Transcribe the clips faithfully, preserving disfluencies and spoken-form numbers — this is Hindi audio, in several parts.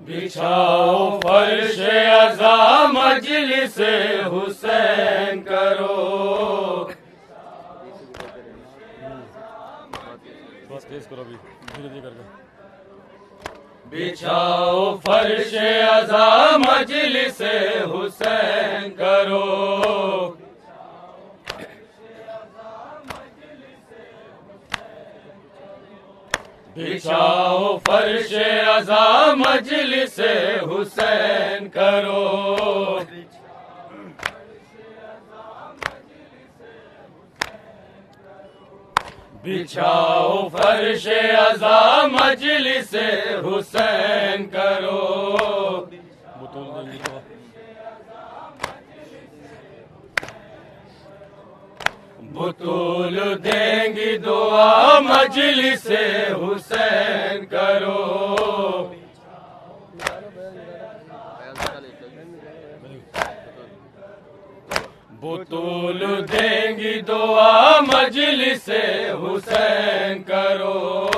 बिछाओ फर्श अज़ा मजलिस हुसैन करो। बस तेज करो अभी, धीरे धीरे करके। बिछाओ फर्श अज़ा मजलिस हुसैन करो। बिछाओ फर्श अज़ा मजलिस हुसैन करो। बिछाओ फर्श अज़ा मजलिस हुसैन करो। बुतूल देंगी दुआ मजलिस हुसैन करो। बुतूल देंगी दुआ मजलिस हुसैन करो।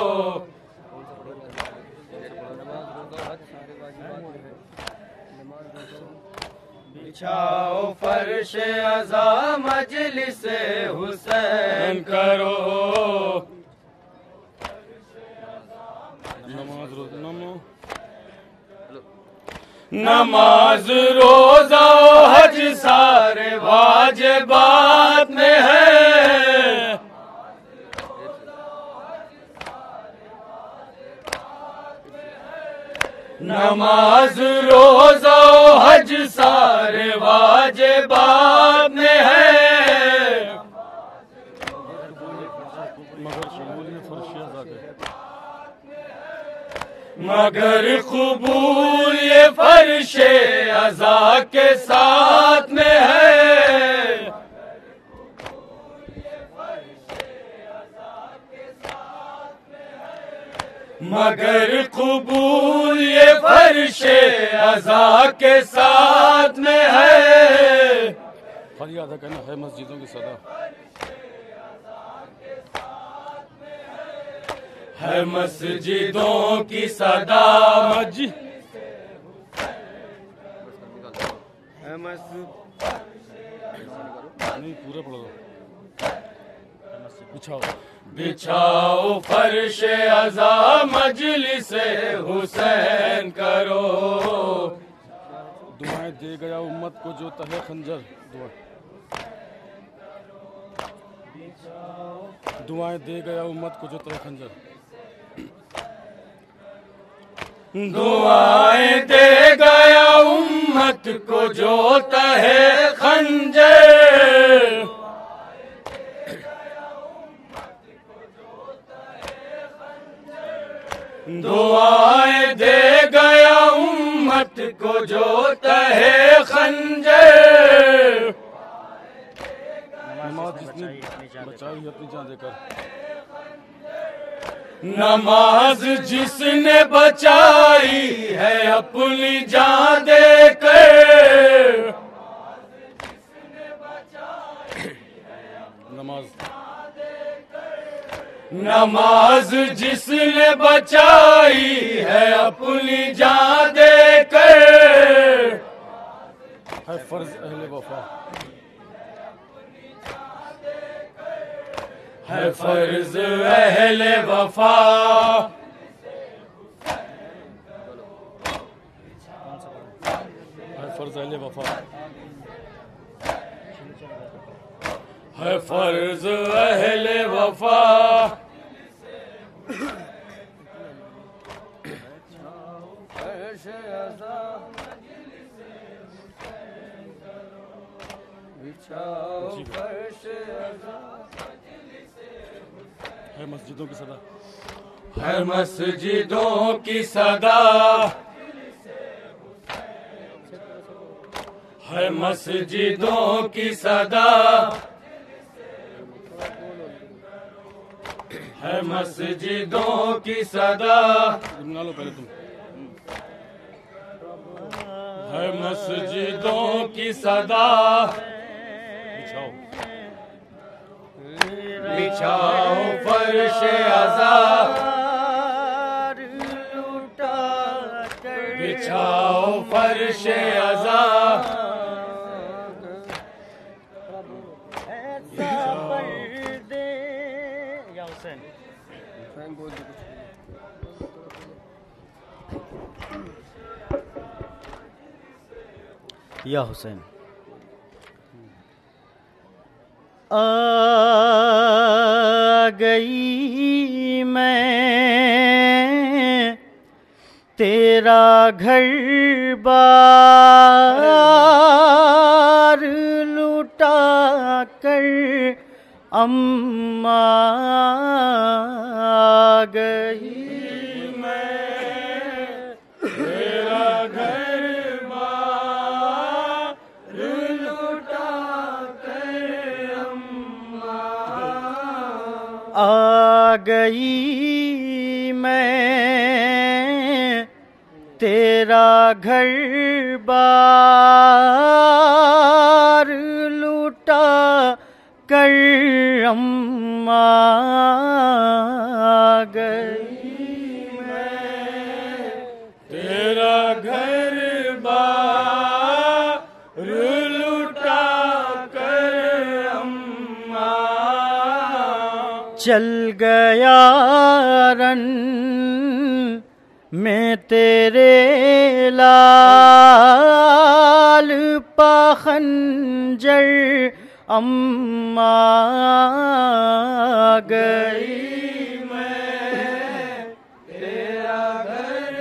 बिछाओ फर्श अज़ा मजलिस हुसैन करो। नमाज रोज़ा नमाज रोज़ा हज सारे वाजिबात में है। नमाज रोज़ा हज सारे वाजिबात में है। मगर कबूल ये फर्शे अज़ा के साथ में है। मगर कबूल ये फर्शे अज़ा के साथ में है। फरियाद करना है मस्जिदों की सदा, है मस्जिदों की सदा। मस्जिद नहीं पूरा पढ़ो। बिछाओ बिछाओ फर्श अज़ा मजलिस हुसैन करो। दुआएं दे गया उम्मत को जो तहे खंजर। दुआ दुआएं दे गया उम्मत को जो तहे खंजर। दुआएं दे गया उम्मत को जो तहे खंजर। दुआएं दे गया उम्मत को जो तहे खंजर। नमाज जिसने बचाई अपनी जान देकर। नमाज जिसने बचाई है अपनी जान देकर। नमाज नमाज जिसने बचाई है अपनी जान देकर। है फर्ज अहले वफा, है फर्ज अहले वफा। है फर्ज अहले वफा, है फर्ज अहले वफा। है मस्जिदों की सदा, है मस्जिदों की सदा। है मस्जिदों की सदा। है मस्जिदों की सदा। लो पहले तुम। है मस्जिदों की सदा। बिछाओ बिछाओ फर्श अज़ा लुटा कर बिछाओ फर्श अज़ा ऐसा पर्दे या हुसैन या हुसैन आ गई मैं तेरा घर बार लुटा कर अम्मा गई मैं तेरा घर बार लुटा कर अम्मा आ गई मैं तेरा घर बार लुटा कर अम्मा गई मैं तेरा घर बार लुटा कर अम्मा चल गया रन मैं तेरे लाल पखंजर अम्मा गई मैं तेरा घर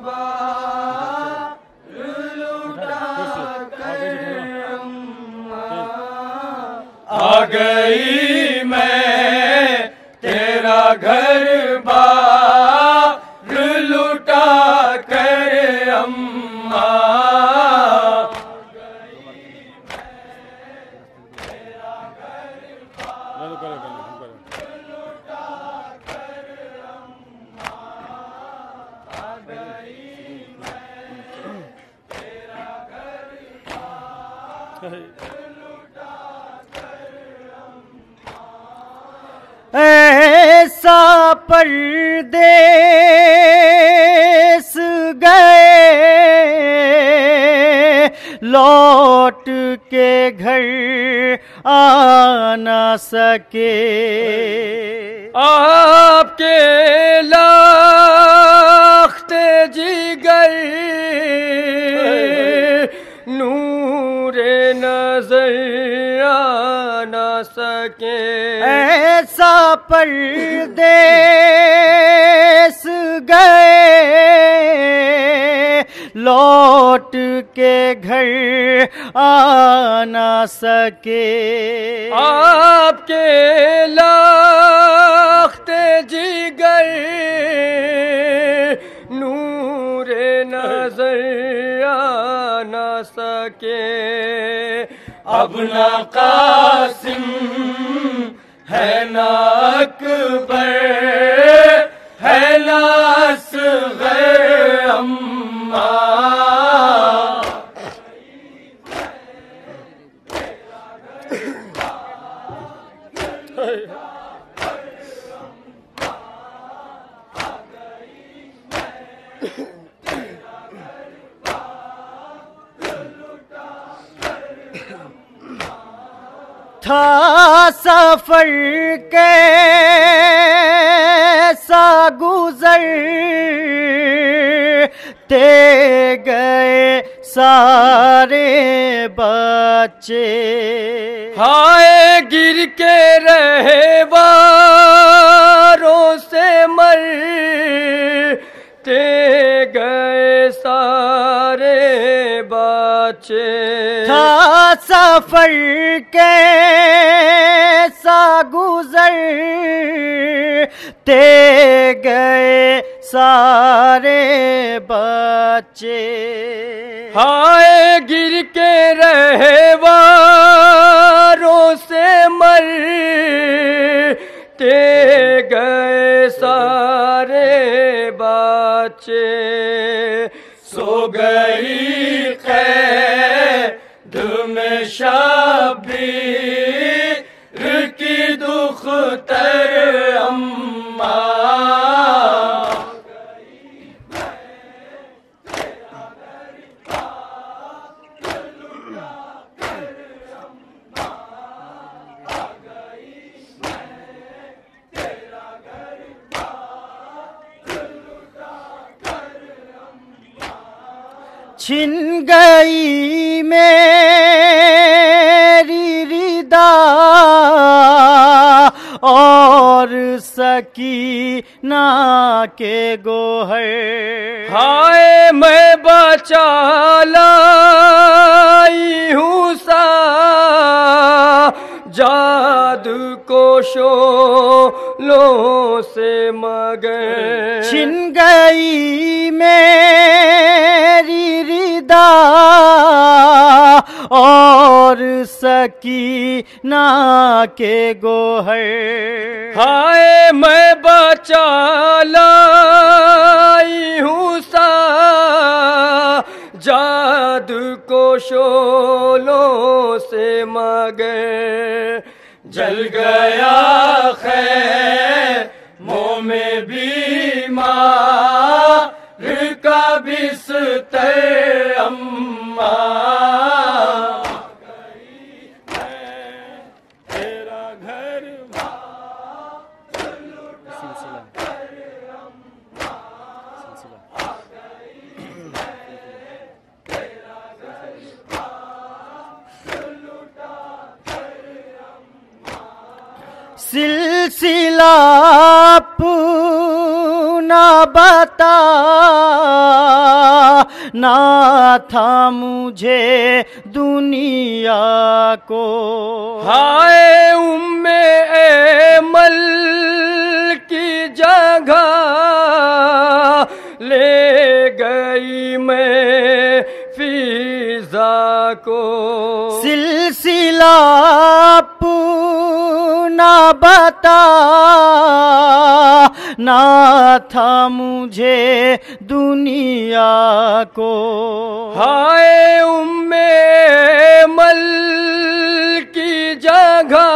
बार लुटा कर अम्मा आ गई मैं तेरा घर बार लुटा कर अम्मा ऐसा परदेस गए लौट के घर आ न सके आपके लाख्ते जिगर नूरे नजर आ न सके ऐसा परदेस गए लौट के घर आ न सके आपके लाख्ते जिगर नूरे नजर आ न सके अब ना कासिम है ना अकबर है ना असग़र अम्मा था सफर कैसा गुजर ते गए सारे बच्चे हाय गिर के रहे वारों से मर ते गए सारे बच्चे था सफर कैसा गुजर ते गए सारे बच्चे हाय गिर के रहे वारों से मर ते गए सारे बच्चे सो गई कैद में शबीर की दुख्तर अम्मा छिन गई मेरी रिदा और सकीना के गोहर। हाय मैं बचा लाई हूँ सा जादू को शोलों से मगर। छिन गई मेरी रिदा और सकीना के गोहर। हाय मैं बचा लाई हूँ सा जादू को शोलों से मगर। जल गया खैमों में बीमार का बिस्तर अम्मा। तेरा घर सिलसिला पूना बता ना था मुझे दुनिया को। हाय उम्मे ऐमल की जगह ले गई मैं फिजा को। सिलसिला पूना बता ना था मुझे दुनिया को। हाय उम्मे मल की जगह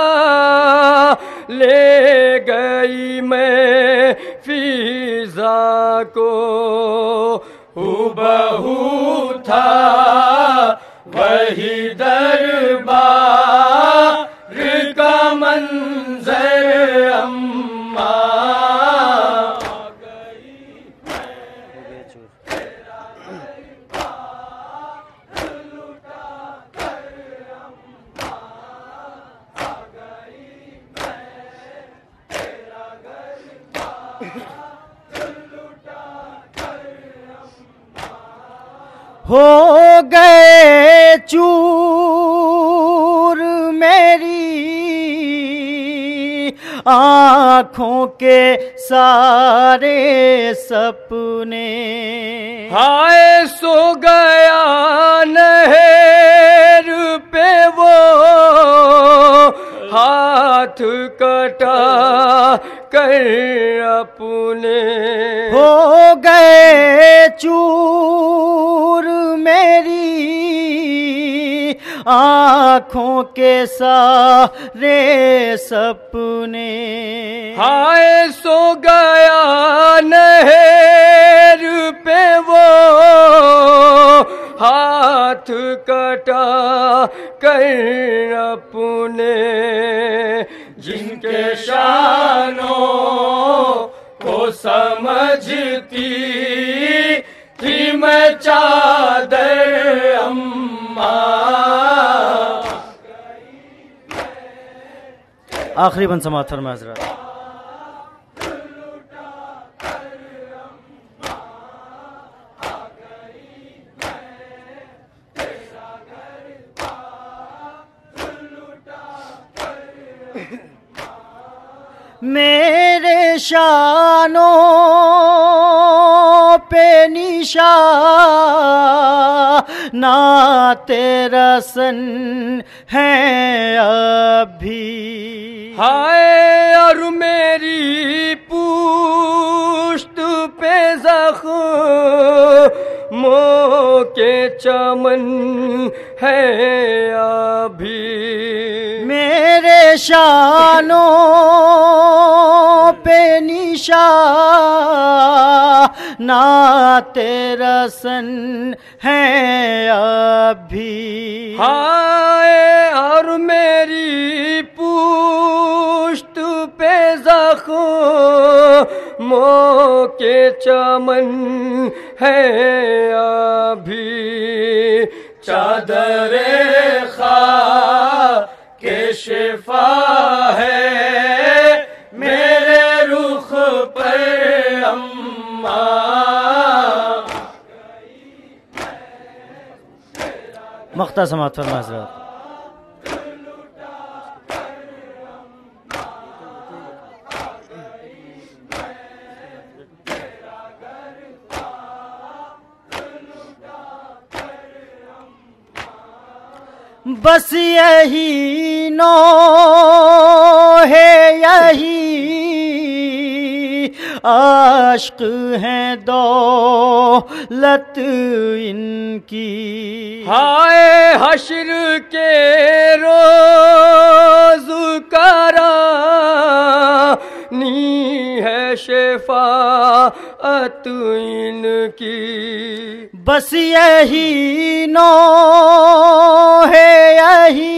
ले गई मैं फिजा को। हुबहू था वही दरबार का मंजर अम्मा। हो गए चूर मेरी आँखों के सारे सपने। हाय सो गया नहर पे वो हाथ कटा कर अपने। हो गए चूर मेरी आँखों के सारे सपने। हाय सो गया नहर पे वो हाथ कटा कर अपने। जिनके शानों को समझती थी मैं चादर अम्मा। आखिरी बंद समाअत फरमाएं हज़रात। मेरे शानों पे निशा ना तेरा सन है अभी। हाय और मेरी पुश्त पे जख्मों के चमन है अभी। मेरे शानों पे निशा ना तेरा सन है अभी। हाय और मेरी पुश्त पे पे जख्मों के चमन है अभी। चादरे खा के शिफा है मेरे रुख पर अम्मा। मख्ता समात फरमा हज़रात। बस यही नो है यही आश्क हैं दौलत इनकी। हाय हश्र के रोज करानी है शफाअत इनकी। बस यही नो है यही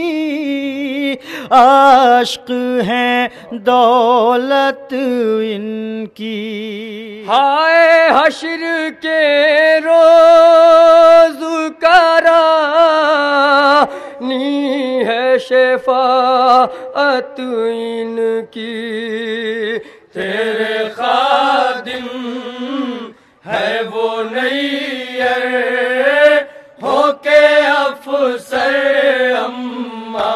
आश्क हैं दौलत इनकी। हाय हश्र के रोज करानी है शफाअत इनकी। तेरे खादिम है वो नैयर होके अफसर अम्मा।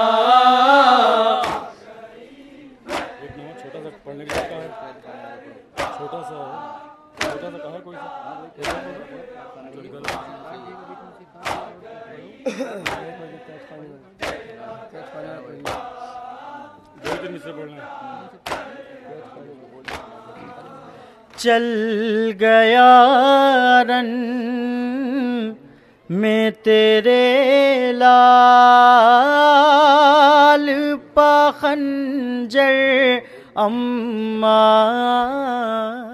छोटा सा पढ़ने के लिए है, छोटा सा छोटा सा कहा कोई सा दो दिन से बोलना। चल गया रन में तेरे लाल पखंजर अम्मा।